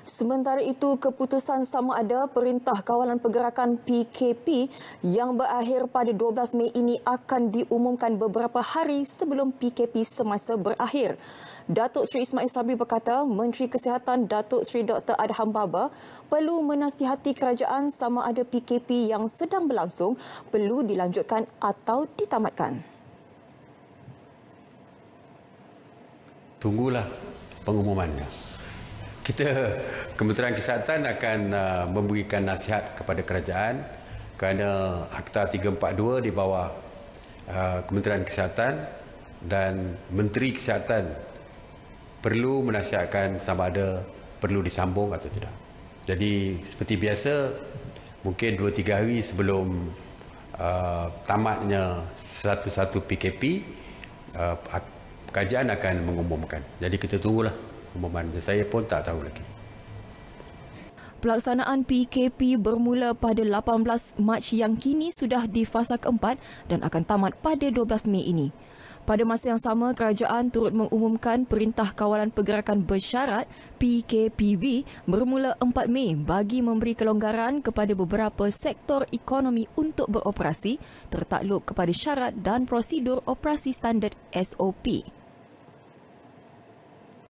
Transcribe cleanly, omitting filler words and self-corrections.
Sementara itu, keputusan sama ada Perintah Kawalan Pergerakan PKP yang berakhir pada 12 Mei ini akan diumumkan beberapa hari sebelum PKP semasa berakhir. Datuk Seri Ismail Sabri berkata, Menteri Kesihatan Datuk Seri Dr. Adham Baba perlu menasihati kerajaan sama ada PKP yang sedang berlangsung perlu dilanjutkan atau ditamatkan. Tunggulah pengumumannya. Kementerian Kesihatan akan memberikan nasihat kepada kerajaan kerana Akta 342 di bawah Kementerian Kesihatan dan Menteri Kesihatan perlu menasihatkan sama ada perlu disambung atau tidak. Jadi seperti biasa, mungkin 2-3 hari sebelum tamatnya satu-satu PKP, kerajaan akan mengumumkan. Jadi kita tunggulah pengumuman. Saya pun tak tahu lagi. Pelaksanaan PKP bermula pada 18 Mac yang kini sudah di fasa keempat dan akan tamat pada 12 Mei ini. Pada masa yang sama, kerajaan turut mengumumkan Perintah Kawalan Pergerakan Bersyarat PKPB bermula 4 Mei bagi memberi kelonggaran kepada beberapa sektor ekonomi untuk beroperasi tertakluk kepada syarat dan prosedur operasi standard SOP.